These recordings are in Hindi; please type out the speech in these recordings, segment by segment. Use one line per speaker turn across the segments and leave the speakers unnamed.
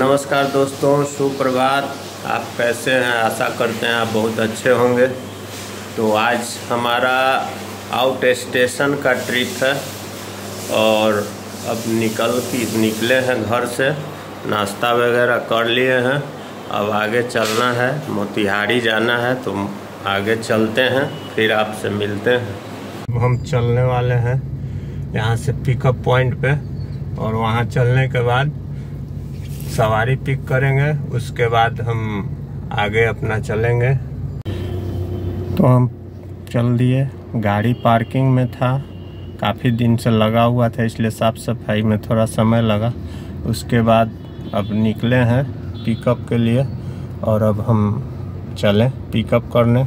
नमस्कार दोस्तों, सुप्रभात। आप कैसे हैं? आशा करते हैं आप बहुत अच्छे होंगे। तो आज हमारा आउट स्टेशन का ट्रिप है और अब निकले हैं घर से। नाश्ता वगैरह कर लिए हैं। अब आगे चलना है, मोतिहारी जाना है, तो आगे चलते हैं, फिर आपसे मिलते हैं। हम चलने वाले हैं यहाँ से पिकअप पॉइंट पे, और वहाँ चलने के बाद सवारी पिक करेंगे। उसके बाद हम आगे अपना चलेंगे। तो हम चल दिए। गाड़ी पार्किंग में था, काफ़ी दिन से लगा हुआ था, इसलिए साफ सफाई में थोड़ा समय लगा। उसके बाद अब निकले हैं पिकअप के लिए, और अब हम चलें पिकअप करने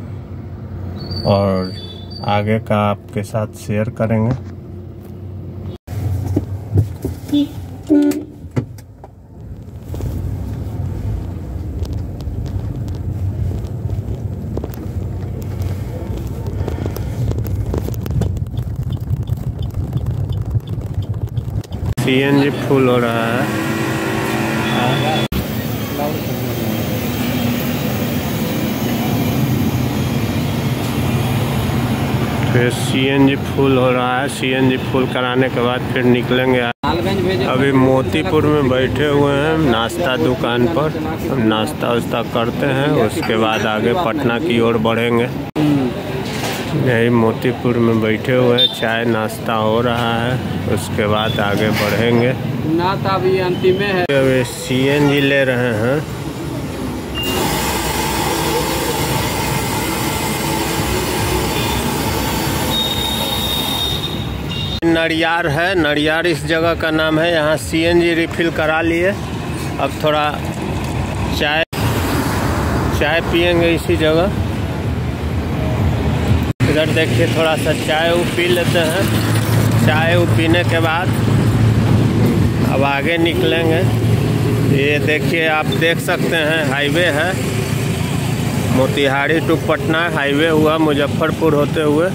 और आगे का आपके साथ शेयर करेंगे। सीएनजी फुल हो रहा है। फिर सीएनजी फुल हो रहा है। सीएनजी फुल कराने के बाद फिर निकलेंगे। अभी मोतीपुर में बैठे हुए हैं नाश्ता दुकान पर। हम नाश्ता वास्ता करते हैं, उसके बाद आगे पटना की ओर बढ़ेंगे। यही मोतीपुर में बैठे हुए हैं, चाय नाश्ता हो रहा है, उसके बाद आगे बढ़ेंगे।
अभी अंतिम है।
अभी सीएनजी ले रहे हैं। नड़ियार है, नड़ियार इस जगह का नाम है। यहाँ सीएनजी रिफिल करा लिए। अब थोड़ा चाय पियेंगे इसी जगह। इधर देखिए, थोड़ा सा चाय पी लेते हैं। चाय पीने के बाद अब आगे निकलेंगे। ये देखिए, आप देख सकते हैं हाईवे है, मोतिहारी टू पटना हाईवे हुआ, मुजफ्फरपुर होते हुए।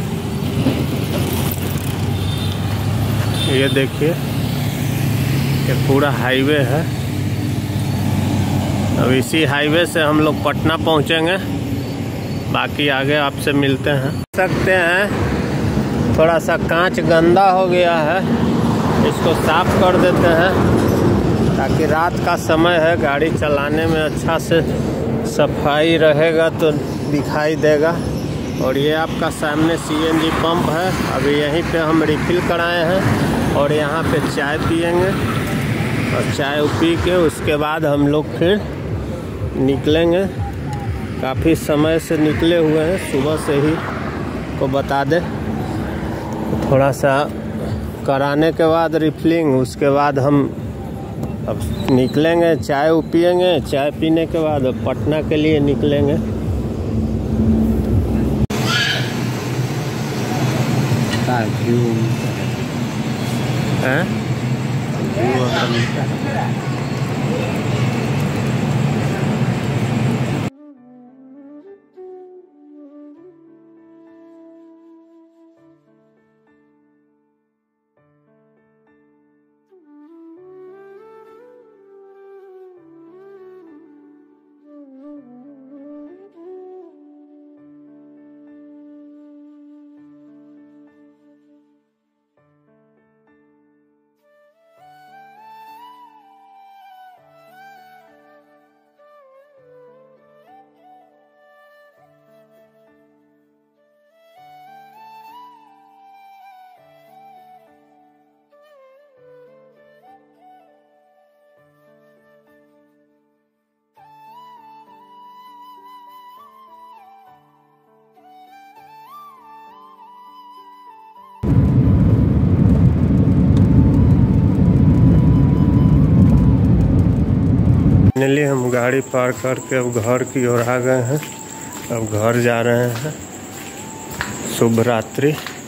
ये देखिए, ये पूरा हाईवे है। अब इसी हाईवे से हम लोग पटना पहुंचेंगे। बाकी आगे आपसे मिलते हैं। सकते हैं थोड़ा सा कांच गंदा हो गया है, इसको साफ कर देते हैं ताकि रात का समय है, गाड़ी चलाने में अच्छा से सफाई रहेगा तो दिखाई देगा। और ये आपका सामने सीएनजी पंप है। अभी यहीं पे हम रिफिल कराए हैं और यहाँ पे चाय पियेंगे, और चाय पी के उसके बाद हम लोग फिर निकलेंगे। काफ़ी समय से निकले हुए हैं, सुबह से ही को बता दें। थोड़ा सा कराने के बाद रिफिलिंग, उसके बाद हम अब निकलेंगे, चाय पियेंगे। चाय पीने के बाद पटना के लिए निकलेंगे। फाइनली हम गाड़ी पार करके अब घर की ओर आ गए हैं। अब घर जा रहे हैं। शुभ रात्रि।